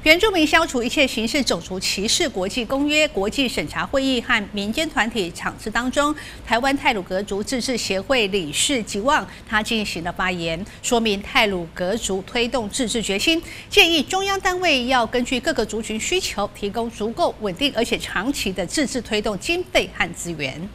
原住民消除一切形式种族歧视国际公约国际审查会议和民间团体场次当中，台湾太鲁阁族自治协会理事吉旺他进行了发言，说明太鲁阁族推动自治决心，建议中央单位要根据各个族群需求，提供足够稳定而且长期的自治推动经费和资源。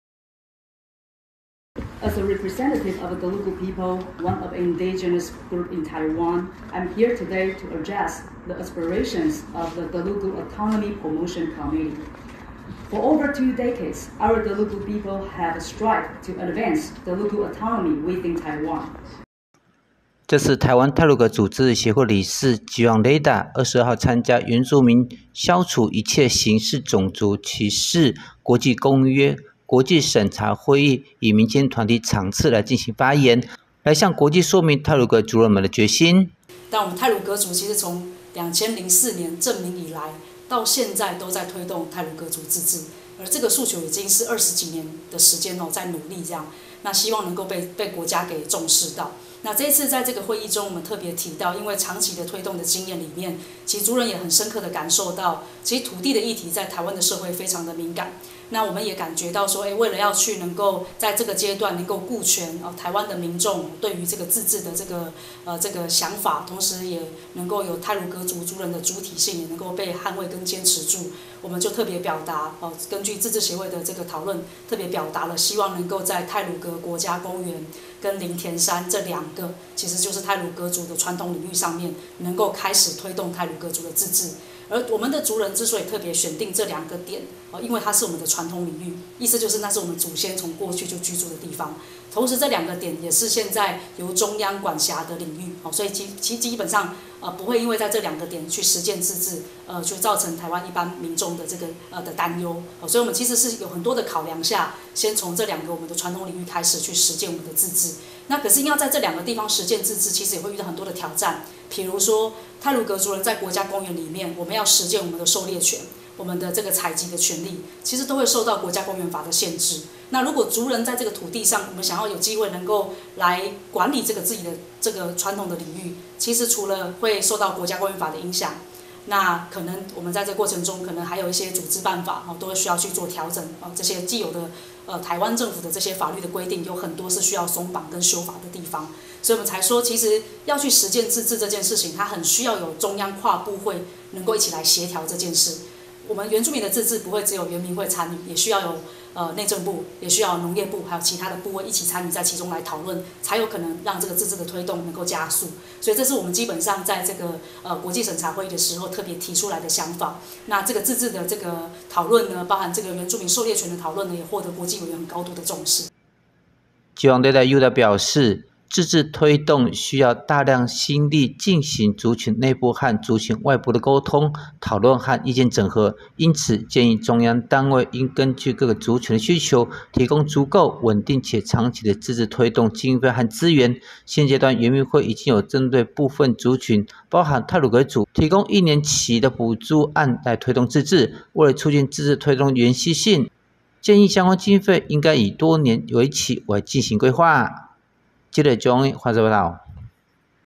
As a representative of the Telugu people, one of indigenous group in Taiwan, I'm here today to address the aspirations of the Telugu Autonomy Promotion Committee. For over 2 decades, our Telugu people have strived to advance Telugu autonomy within Taiwan. 这是台湾太鲁阁族自治协会理事吉旺雷达22号参加原住民消除一切形式种族歧视国际公约。 国际审查会议以民间团体场次来进行发言，来向国际说明太鲁阁族人们的决心。 但我们太鲁阁族其实从2004年正名以来，到现在都在推动太鲁阁族自治，而这个诉求已经是20几年的时间在努力这样。那希望能够被国家给重视到。那这一次在这个会议中，我们特别提到，因为长期的推动的经验里面，其实族人也很深刻的感受到，其实土地的议题在台湾的社会非常的敏感。 那我们也感觉到说，为了要去能够在这个阶段能够顾全台湾的民众对于这个自治的这个想法，同时也能够有太鲁阁族族人的主体性也能够被捍卫跟坚持住，我们就特别表达根据自治协会的这个讨论，特别表达了希望能够在太鲁阁国家公园跟林田山这2个，其实就是太鲁阁族的传统领域上面，能够开始推动太鲁阁族的自治。 而我们的族人之所以特别选定这2个点，因为它是我们的传统领域，意思就是那是我们祖先从过去就居住的地方。同时，这2个点也是现在由中央管辖的领域，所以基本上不会因为在这2个点去实践自治，就造成台湾一般民众的这个的担忧。所以我们其实是有很多的考量下，先从这2个我们的传统领域开始去实践我们的自治。那可是要在这2个地方实践自治，其实也会遇到很多的挑战，比如说。 太鲁阁族人在国家公园里面，我们要实践我们的狩猎权，我们的这个采集的权利，其实都会受到国家公园法的限制。那如果族人在这个土地上，我们想要有机会能够来管理这个自己的这个传统的领域，其实除了会受到国家公园法的影响，那可能我们在这个过程中，可能还有一些组织办法都会需要去做调整这些既有的台湾政府的这些法律的规定，有很多是需要松绑跟修法的地方。 所以我们才说，其实要去实践自治这件事情，它很需要有中央跨部会能够一起来协调这件事。我们原住民的自治不会只有原民会参与，也需要有内政部，也需要农业部，还有其他的部会一起参与在其中来讨论，才有可能让这个自治的推动能够加速。所以这是我们基本上在这个国际审查会议的时候特别提出来的想法。那这个自治的这个讨论呢，包含这个原住民狩猎权的讨论呢，也获得国际委员很高度的重视。 吉旺雷达又表示。 自治推动需要大量心力进行族群内部和族群外部的沟通、讨论和意见整合，因此建议中央单位应根据各个族群的需求，提供足够稳定且长期的自治推动经费和资源。现阶段原民会已经有针对部分族群，包含太鲁阁族，提供1年期的补助案来推动自治。为了促进自治推动延续性，建议相关经费应该以多年为期来进行规划。接着，中华日报道。